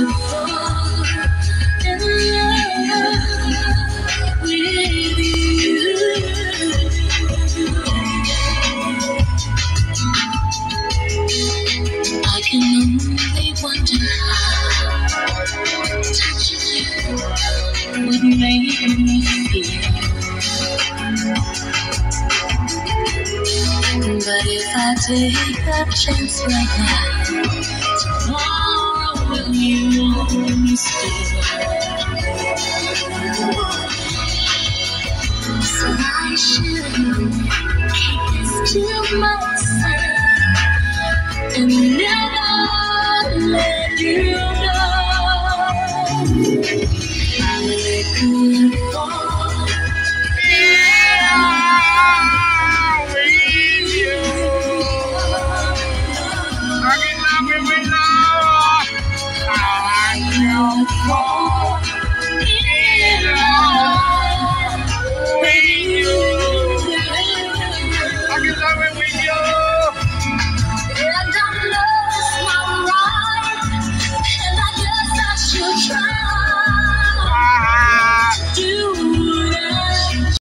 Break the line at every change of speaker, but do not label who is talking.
fall in love with you. I can only wonder how touching you would make me feel. But if I take that chance right now, tomorrow will you want me still? So I should keep this to myself.